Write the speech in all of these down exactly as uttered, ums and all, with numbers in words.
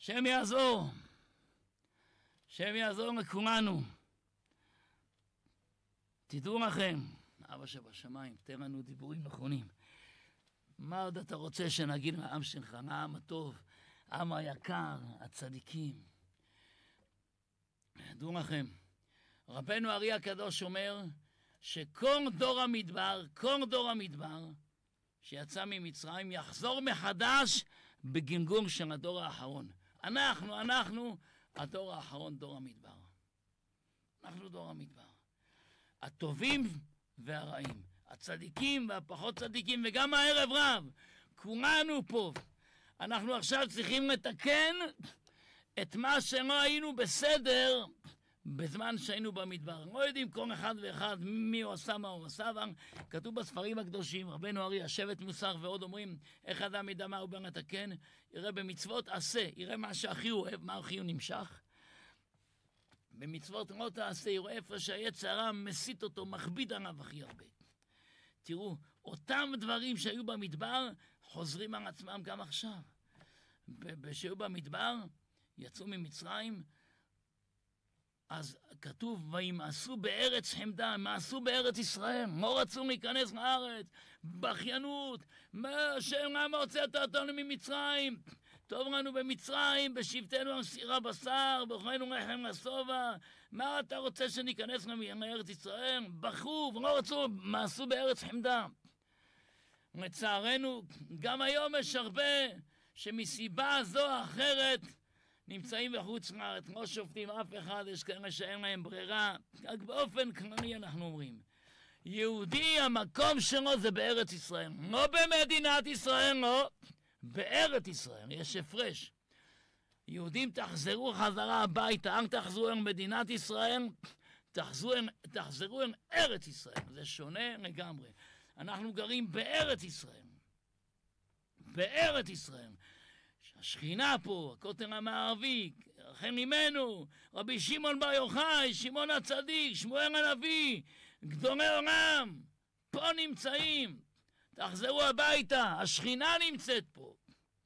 שם יעזור. שם יעזור לכולנו. תדעו לכם, אבא שבשמיים, תן לנו דיבורים נכונים. מה עוד אתה רוצה שנגיד לעם שלך, לעם הטוב, העם היקר, הצדיקים? תדעו לכם, רבנו אריה הקדוש אומר שכל דור המדבר, כל דור המדבר שיצא ממצרים יחזור מחדש בגמגום של הדור האחרון. אנחנו, אנחנו, הדור האחרון, דור המדבר. אנחנו דור המדבר. הטובים והרעים, הצדיקים והפחות צדיקים, וגם הערב רב, כולנו פה. אנחנו עכשיו צריכים לתקן את מה שלא היינו בסדר בזמן שהיינו במדבר. לא יודעים כל אחד ואחד מי הוא עשה, מה הוא עשה, אבל כתוב בספרים הקדושים, רבנו אריה, שבט מוסר ועוד אומרים, איך אדם ידע מה הוא בא לתקן, יראה במצוות עשה, יראה מה שהכי הוא אוהב, מה הכי הוא נמשך. במצוות לא תעשה, יראה איפה שהיצר הרע מסית אותו, מכביד עליו הכי הרבה. תראו, אותם דברים שהיו במדבר חוזרים על עצמם גם עכשיו. שהיו במדבר, יצאו ממצרים, אז כתוב, וימאסו בארץ חמדה, הם מאסו בארץ ישראל, לא רצו להיכנס לארץ, בכיינות, מה השם, למה הוצאת אותנו ממצרים? טוב לנו במצרים, בשבתנו על סירה בשר, באוכלנו לחם לשובע, מה אתה רוצה שניכנס לארץ ישראל? בכו ולא רצו, מאסו בארץ חמדה. לצערנו, גם היום יש הרבה שמסיבה זו או אחרת נמצאים בחוץ לארץ, לא שופטים אף אחד, יש כאלה שאין להם ברירה, רק באופן כללי אנחנו אומרים, יהודי המקום שלו זה בארץ ישראל, לא במדינת ישראל, לא, בארץ ישראל, יש הפרש. יהודים תחזרו חזרה הביתה, אל תחזרו אל מדינת ישראל, תחזרו, תחזרו אל ארץ ישראל, זה שונה לגמרי. אנחנו גרים בארץ ישראל, בארץ ישראל. השכינה פה, הכותל המערבי, החל ממנו, רבי שמעון בר יוחאי, שמעון הצדיק, שמואל הנביא, גדולי עולם, פה נמצאים. תחזרו הביתה, השכינה נמצאת פה.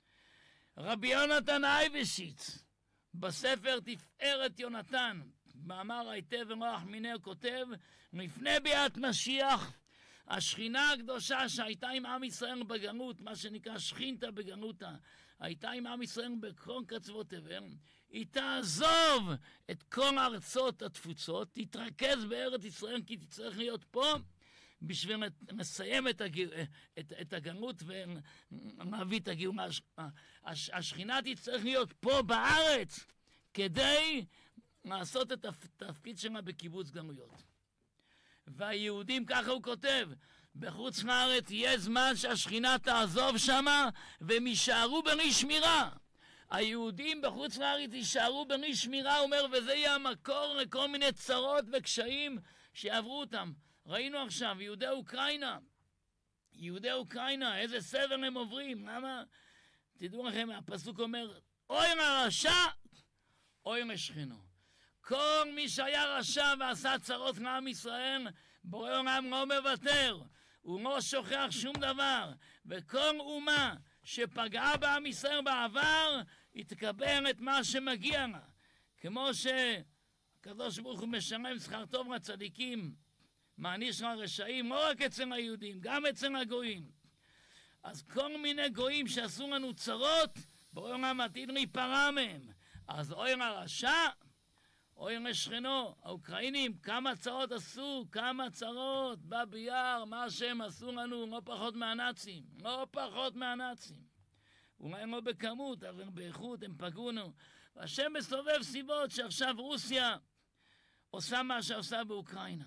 רבי יונתן אייבשיץ, בספר תפארת יונתן, מאמר היטב ורוח מיניה כותב, לפני ביאת משיח, השכינה הקדושה שהייתה עם עם ישראל בגלות, מה שנקרא שכינתה בגלותה, הייתה עם עם ישראל בכל קצוות תבל, היא תעזוב את כל ארצות התפוצות, תתרכז בארץ ישראל, כי תצטרך להיות פה בשביל לסיים את, הג... את, את הגלות ולהביא את הגאולה. הש... השכינה תצטרך להיות פה בארץ כדי לעשות את התפקיד שלה בקיבוץ גלויות. והיהודים, ככה הוא כותב, בחוץ לארץ יהיה זמן שהשכינה תעזוב שמה והם יישארו בלי שמירה. היהודים בחוץ לארץ יישארו בלי שמירה, אומר, וזה יהיה המקור לכל מיני צרות וקשיים שיעברו אותם. ראינו עכשיו, יהודי אוקראינה, יהודי אוקראינה, איזה סבל הם עוברים, למה? תדעו לכם, הפסוק אומר, אוי לרשע, אוי לשכנו. כל מי שהיה רשע ועשה צרות לעם ישראל, בורא עולם לא מוותר, הוא לא שוכח שום דבר, וכל אומה שפגעה בעם ישראל בעבר, היא תקבל את מה שמגיע לה. כמו שהקדוש ברוך הוא משלם שכר טוב לצדיקים, מעניש לרשעים, לא רק אצל היהודים, גם אצל הגויים. אז כל מיני גויים שעשו לנו צרות, בורא עולם עתיד להיפרע מהם. אז אוי לרשע, אוי לשכנו, האוקראינים, כמה צרות עשו, כמה צרות, בבא יאר, מה שהם עשו לנו, לא פחות מהנאצים, לא פחות מהנאצים. אולי לא בכמות, אבל באיכות הם פגעונו. והשם מסובב סיבות שעכשיו רוסיה עושה מה שעושה באוקראינה.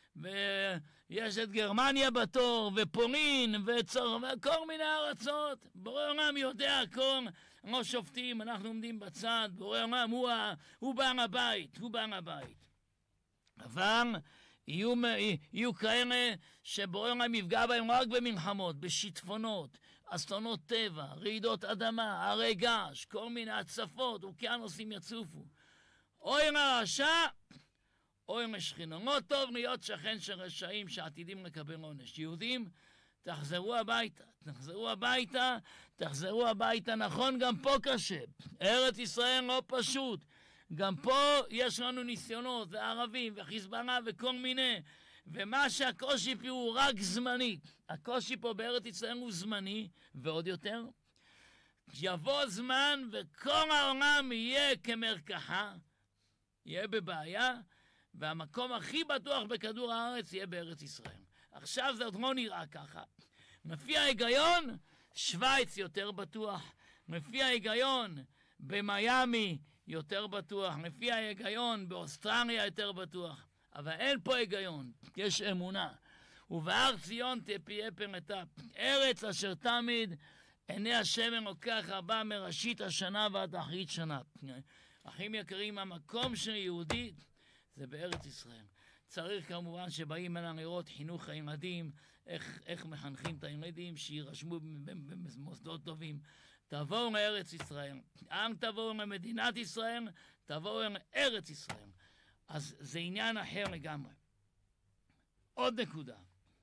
ויש את גרמניה בתור, ופולין, וצור, וכל מיני ארצות. בורא עולם יודע הכל, לא שופטים, אנחנו עומדים בצד, בורא עולם הוא, הוא בעל הבית, הוא בעל הבית. אבל יהיו, יהיו כאלה שבורא עולם יפגע בהם רק במלחמות, בשיטפונות, אסונות טבע, רעידות אדמה, הרי געש, כל מיני הצפות, אוקיינוסים יצופו. אוי לרשע, אוי לשכנו. לא טוב להיות שכן של רשעים שעתידים לקבל עונש. יהודים, תחזרו הביתה, תחזרו הביתה, תחזרו הביתה. נכון, גם פה קשה. ארץ ישראל לא פשוט. גם פה יש לנו ניסיונות, וערבים, וחיזבאללה, וכל מיני. ומה שהקושי פה הוא רק זמני. הקושי פה בארץ ישראל הוא זמני, ועוד יותר. יבוא זמן וכל העולם יהיה כמרקחה, יהיה בבעיה, והמקום הכי בטוח בכדור הארץ יהיה בארץ ישראל. עכשיו זה עוד לא נראה ככה. לפי ההיגיון, שוויץ יותר בטוח. לפי ההיגיון, במיימי יותר בטוח. לפי ההיגיון, באוסטרליה יותר בטוח. אבל אין פה היגיון, יש אמונה. ובהר ציון תהיה פרנתה, ארץ אשר תמיד עיני השם אלוקך הבא מראשית השנה ועד אחרית שנה. אחים יקרים, המקום של יהודי זה בארץ ישראל. צריך כמובן שבאים אלינו לראות חינוך הילדים, איך, איך מחנכים את הילדים, שירשמו במוסדות טובים. תבואו לארץ ישראל. אל תבואו למדינת ישראל, תבואו לארץ ישראל. אז זה עניין אחר לגמרי. עוד נקודה.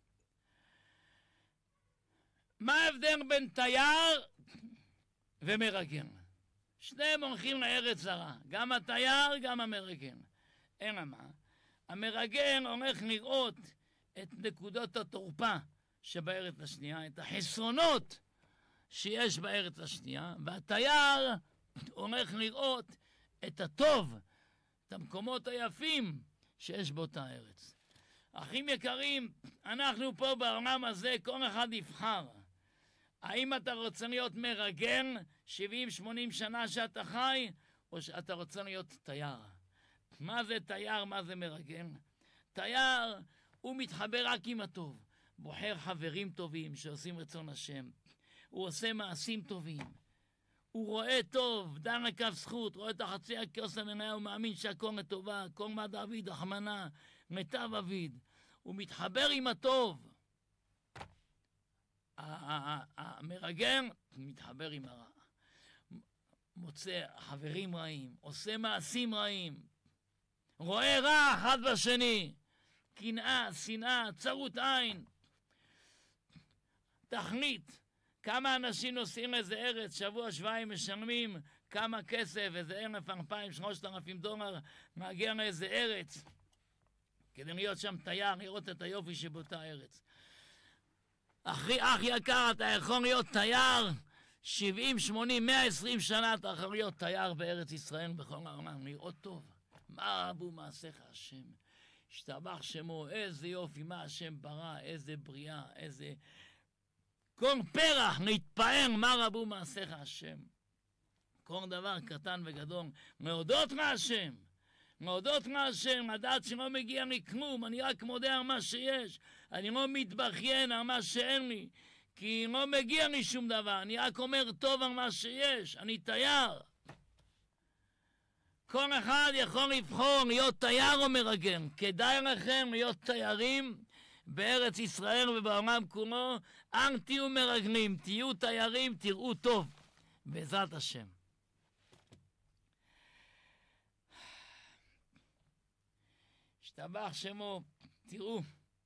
מה ההבדל בין תייר ומרגל? שניהם הולכים לארץ זרה. גם התייר, גם המרגל. אלא מה? המרגל הולך לראות את נקודות התורפה שבארץ השנייה, את החסרונות שיש בארץ השנייה, והתייר הולך לראות את הטוב, את המקומות היפים שיש באותה ארץ. אחים יקרים, אנחנו פה בעולם הזה, כל אחד יבחר. האם אתה רוצה להיות מרגל שבעים שמונים שנה שאתה חי, או שאתה רוצה להיות תייר? מה זה תייר, מה זה מרגל? תייר הוא מתחבר רק עם הטוב, בוחר חברים טובים שעושים רצון השם, הוא עושה מעשים טובים, הוא רואה טוב, דן לקו זכות, רואה את החצי הכוס המניה, הוא מאמין שהכל לטובה, כל מה דוד רחמנה, מיטב אביד, הוא מתחבר עם הטוב. המרגל מתחבר עם הרע, מוצא חברים רעים, עושה מעשים רעים, רואה רע אחד בשני, קנאה, שנאה, צרות עין. תחליט, כמה אנשים נוסעים איזה ארץ, שבוע, שבועיים, משלמים כמה כסף, איזה אלף, אלפיים, שלושת אלפים דולר, מגיע לאיזה ארץ, כדי להיות שם תייר, לראות את היופי שבאותה ארץ. אחי, אח יקר, אתה יכול להיות תייר, שבעים, שמונים, מאה ועשרים שנה אתה יכול להיות תייר בארץ ישראל, בכל העולם, לראות טוב. מה רבו מעשיך השם? השתבח שמו, איזה יופי, מה השם ברא, איזה בריאה, איזה... כל פרח להתפאר, מה רבו מעשיך השם? כל דבר קטן וגדול, להודות להשם, להודות להשם, לדעת שלא מגיע לי כלום, אני רק מודה על מה שיש, אני לא מתבכיין על מה שאין לי, כי לא מגיע לי שום דבר, אני רק אומר טוב על מה שיש, אני תייר. כל אחד יכול לבחור להיות תייר או מרגל. כדאי לכם להיות תיירים בארץ ישראל ובעולם כולו. אל תהיו מרגלים, תהיו תיירים, תראו טוב, בעזרת השם. השתבח שמו, תראו,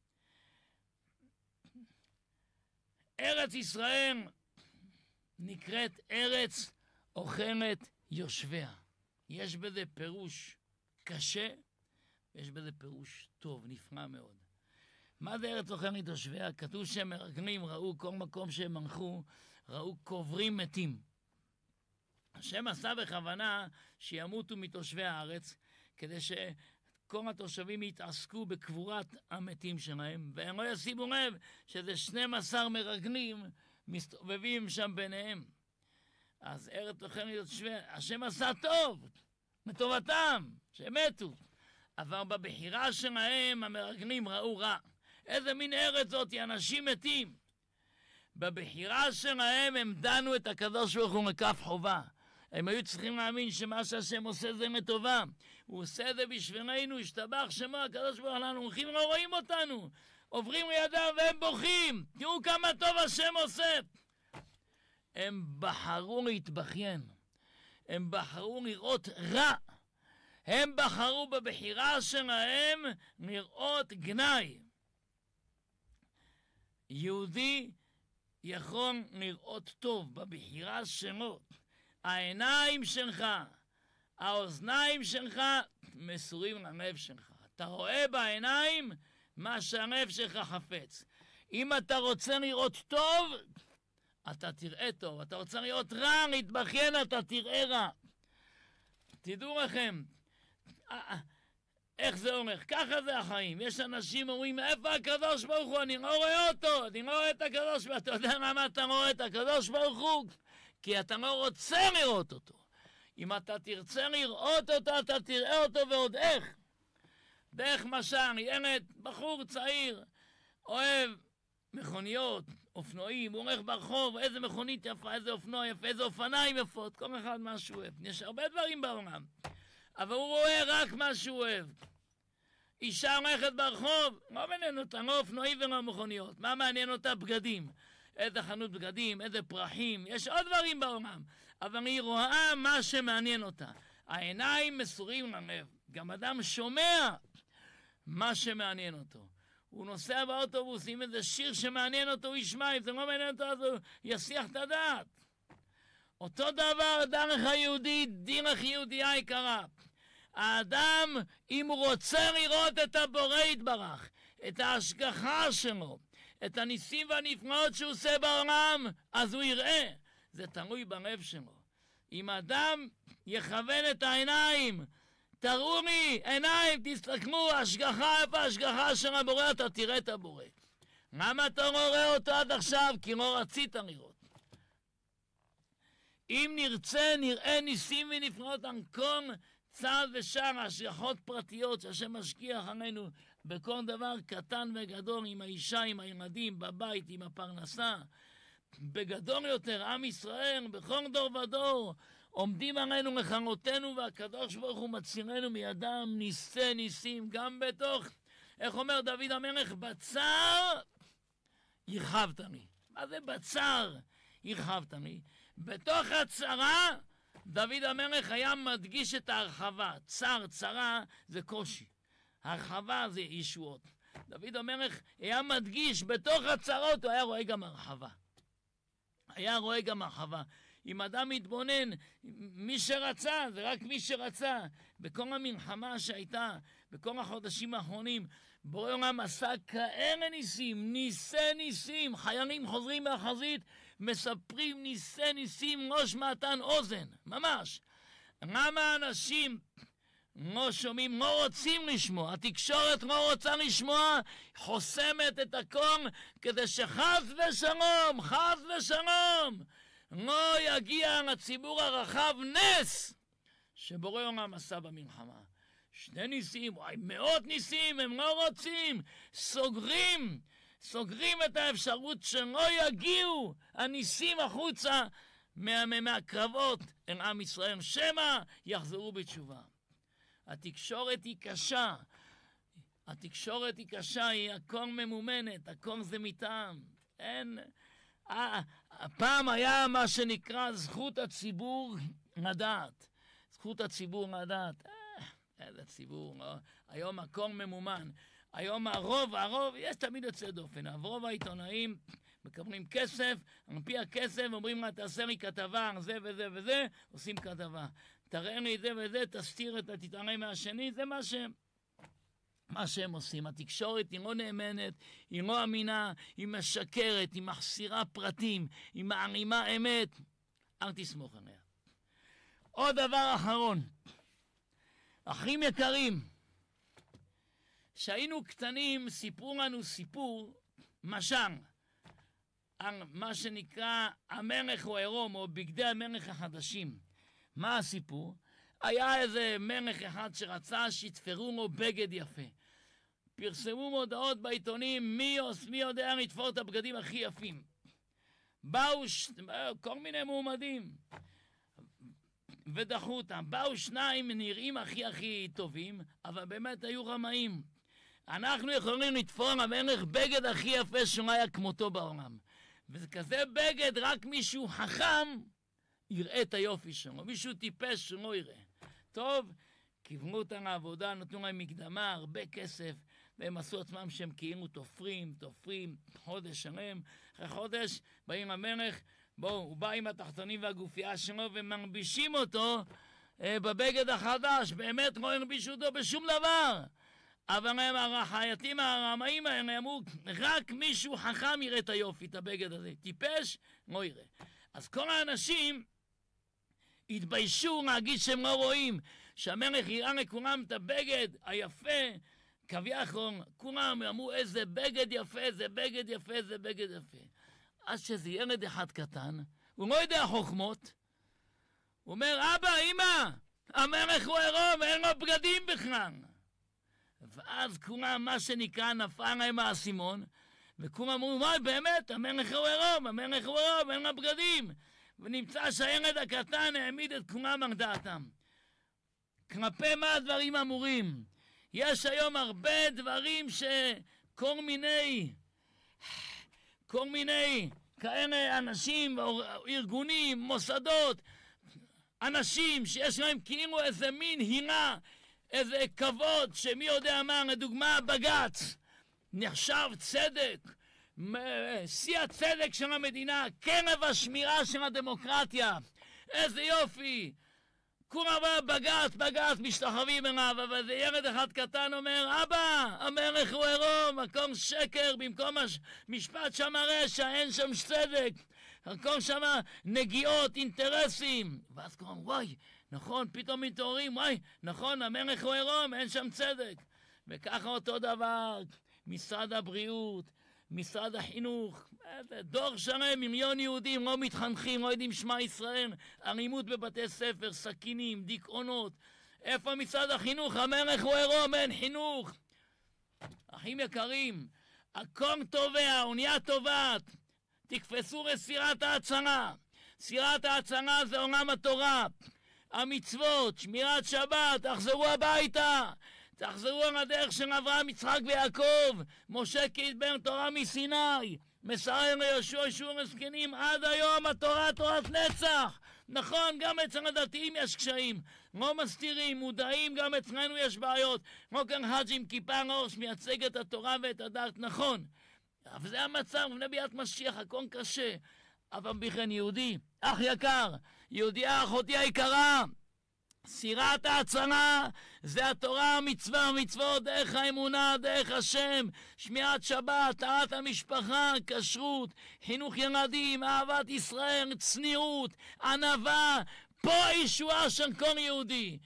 ארץ ישראל נקראת ארץ אוכלת יושביה. יש בזה פירוש קשה, ויש בזה פירוש טוב, נפלא מאוד. מה זה ארץ אוכלת יושביה? כתוב שמרגלים ראו כל מקום שהם הלכו, ראו קוברים מתים. השם עשה בכוונה שימותו מתושבי הארץ, כדי שכל התושבים יתעסקו בקבורת המתים שלהם, והם לא ישימו לב שזה שנים עשר מרגלים מסתובבים שם ביניהם. אז ארץ אוכלת יושביה, השם עשה טוב, לטובתם, שהם מתו. אבל בבחירה שלהם המרגלים ראו רע. איזה מין ארץ זאת, אנשים מתים. בבחירה שלהם הם דנו את הקדוש ברוך הוא לכף חובה. הם היו צריכים להאמין שמה שהשם עושה זה לטובה. הוא עושה זה בשבילנו, השתבח שמו הקדוש ברוך הוא, הולכים לא רואים אותנו. עוברים לידיו והם בוכים. תראו כמה טוב השם עושה. הם בחרו להתבכיין. הם בחרו לראות רע. הם בחרו בבחירה שלהם לראות גנאי. יהודי יכול לראות טוב בבחירה שלו. העיניים שלך, האוזניים שלך מסורים ללב שלך. אתה רואה בעיניים מה שהלב שלך חפץ. אם אתה רוצה לראות טוב, אתה תראה טוב. אתה רוצה לראות רע, להתבכיין, אתה תראה רע. תדעו לכם, איך זה הולך? ככה זה החיים. יש אנשים אומרים, איפה הקדוש ברוך הוא? אני לא רואה אותו, אני לא רואה את הקדוש ברוך הוא. אתה יודע למה אתה לא רואה את הקדוש ברוך הוא? כי אתה לא רוצה לראות אותו. אם אתה תרצה לראות אותו, אתה תראה אותו ועוד איך. דרך משל, ילד, בחור צעיר, אוהב מכוניות, אופנועים, הוא הולך ברחוב, איזה מכונית יפה, איזה אופנוע יפה, איזה אופניים יפות, כל אחד מה שהוא אוהב. יש הרבה דברים בעולם, אבל הוא רואה רק מה שהוא אוהב. אישה הולכת ברחוב, לא מעניין אותה, לא אופנועים ולא מכוניות. מה מעניין אותה? בגדים. איזה חנות בגדים, איזה פרחים, יש עוד דברים בעולם, אבל היא רואה מה שמעניין אותה. העיניים מסורים ללב. גם אדם שומע מה שמעניין אותו. הוא נוסע באוטובוס עם איזה שיר שמעניין אותו, הוא ישמע, אם זה לא מעניין אותו, אז הוא יסיח את הדעת. אותו דבר דרך היהודי, דרך יהודייה יקרה. האדם, אם הוא רוצה לראות את הבורא יתברך, את ההשגחה שלו, את הניסים והנפלאות שהוא עושה בעולם, אז הוא יראה. זה תלוי בלב שלו. אם אדם יכוון את העיניים, תראו לי, עיניים, תסתכלו, השגחה, איפה השגחה של הבורא, אתה תראה את הבורא. למה אתה לא רואה אותו עד עכשיו? כי לא רצית לראות. אם נרצה, נראה ניסים ונפלאות על כל צעד ושער, השגחות פרטיות שהשם משגיח עלינו בכל דבר קטן וגדול, עם האישה, עם הילדים, בבית, עם הפרנסה. בגדול יותר, עם ישראל, בכל דור ודור, עומדים עלינו לכלותנו, והקדוש ברוך הוא מצילנו מידם ניסי ניסים, גם בתוך, איך אומר דוד המלך, בצר הרחבת לי. מה זה בצר הרחבת לי? בתוך הצרה, דוד המלך היה מדגיש את ההרחבה. צר, צרה זה קושי. הרחבה זה ישועות. דוד המלך היה מדגיש, בתוך הצרות הוא היה רואה גם הרחבה. היה רואה גם הרחבה. אם אדם מתבונן, מי שרצה, זה רק מי שרצה. בכל המלחמה שהייתה, בכל החודשים האחרונים, בורא עולם עשה כאלה ניסים, ניסי ניסים. חיילים חוזרים מהחזית, מספרים ניסי ניסים, ראש מעתן אוזן, ממש. למה אנשים לא שומעים, לא רוצים לשמוע? התקשורת לא רוצה לשמוע, חוסמת את הכל, כדי שחס ושלום, חס ושלום, לא יגיע לציבור הרחב נס שבורא עולם עשה במלחמה. שני ניסים, וואי, מאות ניסים, הם לא רוצים, סוגרים, סוגרים את האפשרות שלא יגיעו הניסים החוצה מה, מהקרבות אל עם ישראל, שמא יחזרו בתשובה. התקשורת היא קשה, התקשורת היא קשה, היא הכל ממומנת, הכל זה מטעם. אין, הפעם היה מה שנקרא זכות הציבור לדעת. זכות הציבור לדעת. אה, איזה ציבור, לא? היום הכל ממומן. היום הרוב, הרוב, יש תמיד יוצא דופן. הרוב העיתונאים מקבלים כסף, על פי הכסף אומרים לה, תעשה לי כתבה על זה וזה וזה, עושים כתבה. תראה לי זה וזה, תסתיר את התתעלם מהשני, זה מה שהם, מה שהם עושים. התקשורת היא לא נאמנת, היא לא אמינה, היא משקרת, היא מחסירה פרטים, היא מעלימה אמת. אל תסמוך עליה. עוד דבר אחרון, אחים יקרים, כשהיינו קטנים סיפרו לנו סיפור, משל, על מה שנקרא המלך הוא עירום, או בגדי המלך החדשים. מה הסיפור? היה איזה מלך אחד שרצה שיתפרו לו בגד יפה. פרסמו מודעות בעיתונים, מי, מי יודע לתפור את הבגדים הכי יפים. באו ש... כל מיני מועמדים ודחו אותם. באו שניים נראים הכי הכי טובים, אבל באמת היו רמאים. אנחנו יכולים לתפור למלך בגד הכי יפה שלא היה כמותו בעולם. וזה כזה בגד, רק מישהו חכם יראה את היופי שלו, מישהו טיפש שלא יראה. טוב, כיוונו אותם לעבודה, נתנו להם מקדמה, הרבה כסף, והם עשו עצמם שהם כאילו תופרים, תופרים, חודש שלם. אחרי חודש באים המלך, בואו, הוא בא עם התחתונים והגופייה שלו ומרבישים אותו אה, בבגד החדש. באמת לא הרבישו אותו בשום דבר. אבל הם החייטים הרמאים האלה אמרו, רק מישהו חכם יראה את היופי, את הבגד הזה. טיפש, לא יראה. אז כל האנשים התביישו להגיד שהם לא רואים, שהמלך יראה לכולם את הבגד היפה, כביכול, כולם אמרו איזה בגד יפה, איזה בגד יפה, איזה בגד יפה. אז שזה ילד אחד קטן, הוא לא יודע חוכמות, הוא אומר, אבא, אמא, המלך הוא עירום, אין לו בגדים בכלל. ואז כולם, מה שנקרא, נפל להם האסימון, וכולם אמרו, וואי, באמת, המלך הוא עירום, המלך הוא עירום, אין לו בגדים. ונמצא שהילד הקטן העמיד את כולם על דעתם. כלפי מה הדברים אמורים? יש היום הרבה דברים שכל מיני, כל מיני כאלה אנשים, ארגונים, מוסדות, אנשים שיש להם כאילו איזה מין הילה, איזה כבוד, שמי יודע מה, לדוגמה בג"ץ, נחשב צדק, שיא הצדק של המדינה, קרב השמירה של הדמוקרטיה, איזה יופי. כולם בג"ץ, בג"ץ, משתחווים אליו, אבל זה ילד אחד קטן אומר, אבא, המלך הוא עירום, הכל שקר, במקום המשפט שם הרשע, אין שם צדק, הכל שם נגיעות, אינטרסים. ואז כולם, וואי, נכון, פתאום מתעוררים, וואי, נכון, המלך הוא עירום, אין שם צדק. וככה אותו דבר, משרד הבריאות, משרד החינוך, דור שלם, מיליון יהודים לא מתחנכים, לא יודעים שמע ישראל, אלימות בבתי ספר, סכינים, דיכאונות. איפה משרד החינוך? המלך הוא עירום, אין חינוך. אחים יקרים, הכל טובע, האונייה טובעת, תקפסו לסירת ההצהרה. סירת ההצהרה זה עולם התורה, המצוות, שמירת שבת, תחזרו הביתה. תחזרו על הדרך של אברהם, יצחק ויעקב. משה קיבל תורה מסיני, מסר ליהושע ישוע לזקנים. עד היום התורה תורת נצח. נכון, גם אצל הדתיים יש קשיים, לא מסתירים, מודעים, גם אצלנו יש בעיות. כמו כאן חאג' עם כיפה על הראש מייצג את התורה ואת הדת, נכון, אבל זה המצב, לפני ביאת משיח, הכל קשה. אבל בכן יהודי, אח יקר, יהודייה אחותי היקרה, סירת ההצהרה זה התורה, המצווה, המצוות, דרך האמונה, דרך השם, שמירת שבת, טהרת המשפחה, כשרות, חינוך ילדים, אהבת ישראל, צניעות, ענווה. פה הישועה של כל יהודי.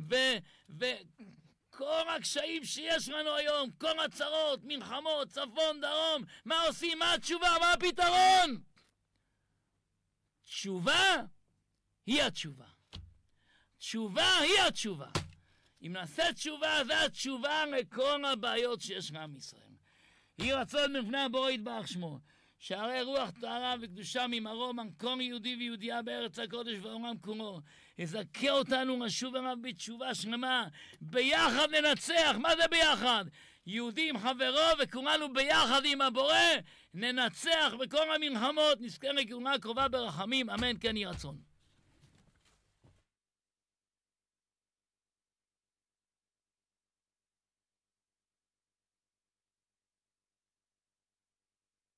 וכל הקשיים שיש לנו היום, כל הצרות, מלחמות, צפון, דרום, מה עושים? מה התשובה? מה הפתרון? תשובה היא התשובה. תשובה היא התשובה. אם נעשה תשובה, זה התשובה לכל הבעיות שיש לעם ישראל. יהי רצון מפני הבורא יתברך שמו, שהרי רוח טהרה וקדושה ממרום על כל יהודי ויהודייה בארץ הקודש והעולם כולו, יזכה אותנו לשוב אליו בתשובה שלמה. ביחד ננצח. מה זה ביחד? יהודי עם חברו וכולנו ביחד עם הבורא ננצח בכל המלחמות, נזכה לגאולה קרובה ברחמים, אמן כן יהי רצון.